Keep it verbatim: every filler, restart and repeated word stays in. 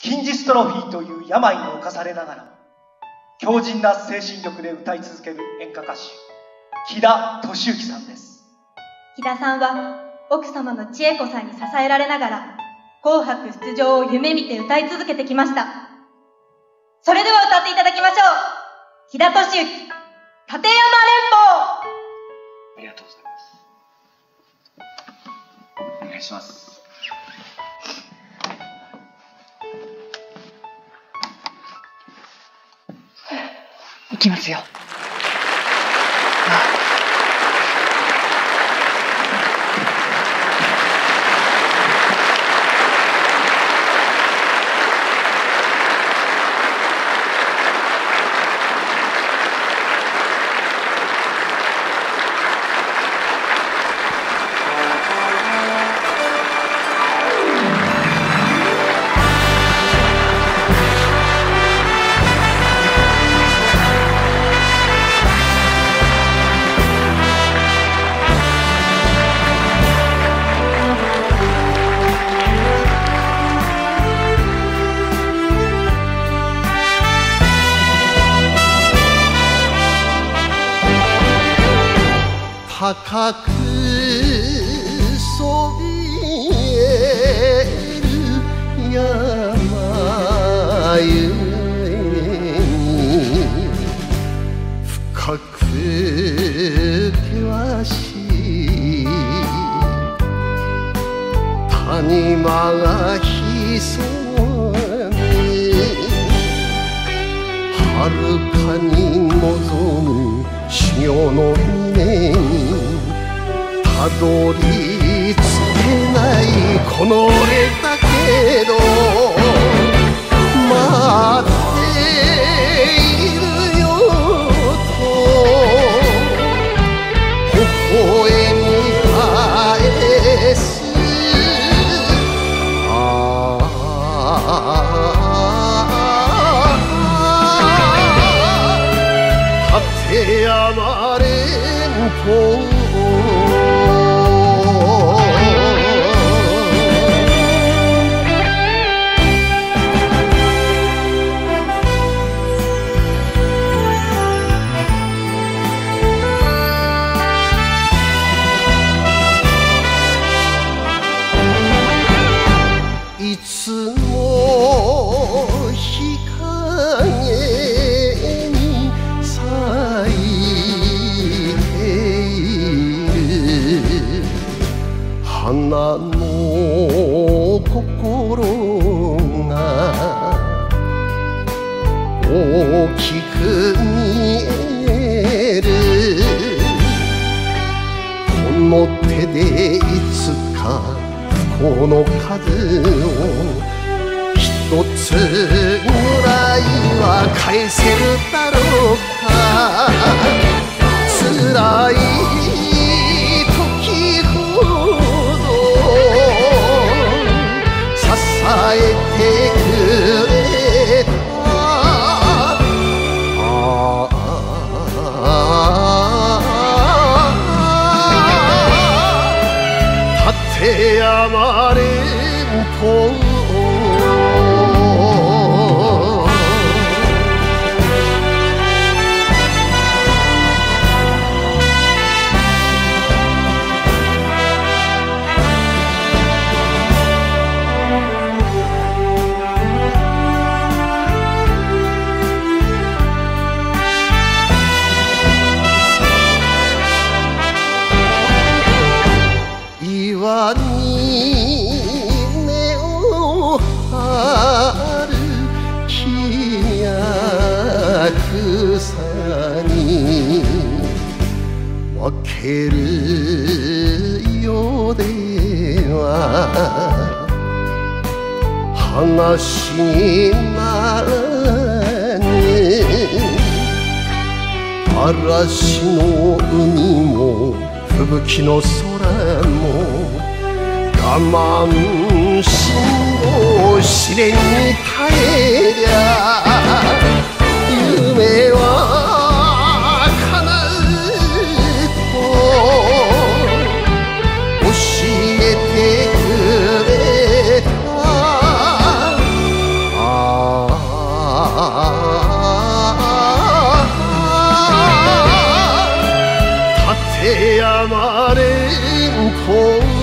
筋ジストロフィーという病に侵されながら強靭な精神力で歌い続ける演歌歌手、木田敏行さんです。 木田さんは奥様の千恵子さんに支えられながら紅白出場を夢見て歌い続けてきました。それでは歌っていただきましょう。木田敏行、立山連峰。 ありがとうございます。お願いします。 いきますよ。 高くそびえる山ゆえに深く険しい谷間が潜む遥かに望む修行の峰にたどり着けないこの俺だけど待っているよと微笑み返す。ああ立山連峰いつも日陰に咲いている花の心が大きく見える。この手でいつか不幸の数を一つぐらいは返せるだろうか。辛い時ほど支えてくれた。ああ立山連峰岩に根を張る木や草に分けるようでは話にならぬ。嵐の海も吹雪の空も我慢しんを試練に耐えりゃ夢は叶うと教えてくれた。あまれんと